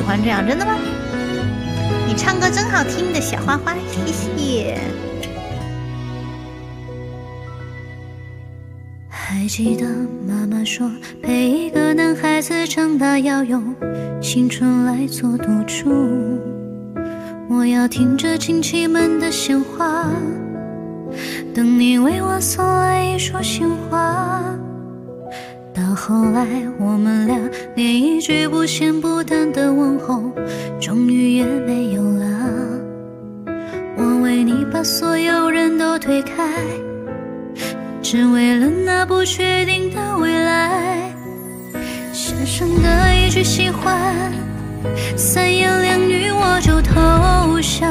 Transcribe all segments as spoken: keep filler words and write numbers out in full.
欢这样，真的吗？你唱歌真好听的小花花，谢谢。 还记得妈妈说，陪一个男孩子长大要用青春来做赌注。我要听着亲戚们的闲话，等你为我送来一束鲜花。到后来我们俩连一句不咸不淡的问候终于也没有了。我为你把所有人都推开，只为了那不确定的未来。先生的一句喜欢，三言两语我就投降。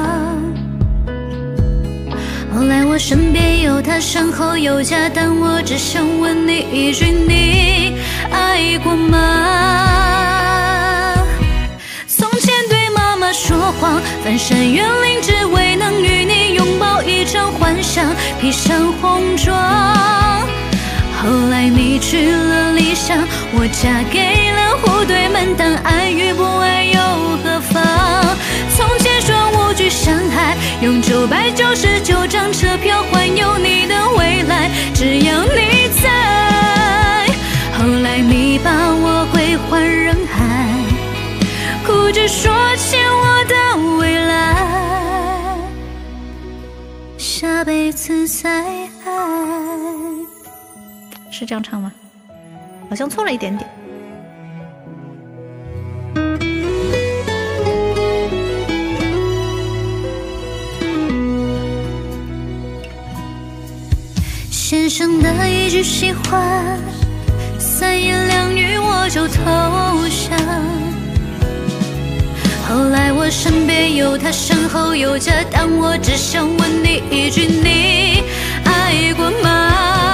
后来我身边有他，身后有家，但我只想问你一句，你爱过吗？从前对妈妈说谎，翻山越岭，只为能与你拥抱一场幻想，披上红妆。后来你去了理想，我嫁给了户对门，但爱与不爱又何妨？从前说无惧伤害，用九百九十九张车票环游你的未来，只要你在。后来你把我归还人海，哭着说欠我的未来，下辈子再爱。 是这样唱吗？好像错了一点点。 先生的一句喜欢，三言两语我就投降。后来我身边有他，身后有家，但我只想问你一句，你爱过吗？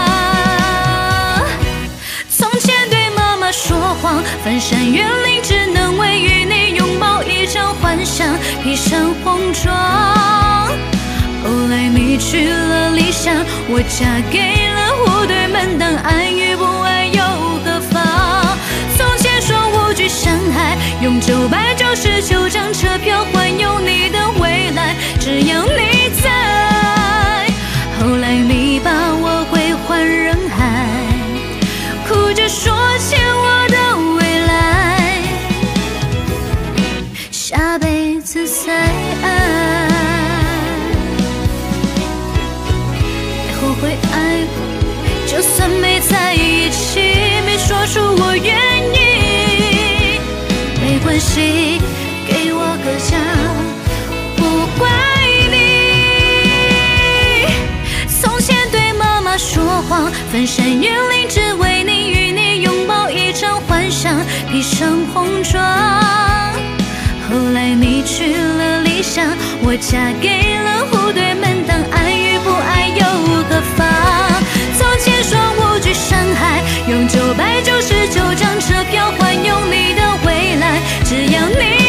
从前对妈妈说谎，翻山越岭，只能为与你拥抱一场幻想，披上红妆。后来你去了理想，我嫁给了户对门，但爱与不爱又何妨？从前说无惧伤害，用九百九十九张车票环游你的未来，只要你在。后来你把我归还人海，哭着说欠我的未来，下辈子再爱。后悔爱过，就算没在一起，没说出我愿意，没关系，给我个家，不怪你。从前对妈妈说谎，翻山越岭，只为你与你拥抱一场幻想，披上红妆。后来你去了理想，我嫁给了户对门，但爱与不爱又何妨？从前说无惧伤害，用九百九十九张车票环游你的未来，只要你